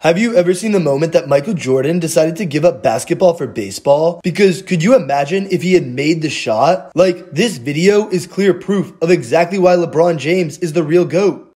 Have you ever seen the moment that Michael Jordan decided to give up basketball for baseball? Because could you imagine if he had made the shot? Like, this video is clear proof of exactly why LeBron James is the real GOAT.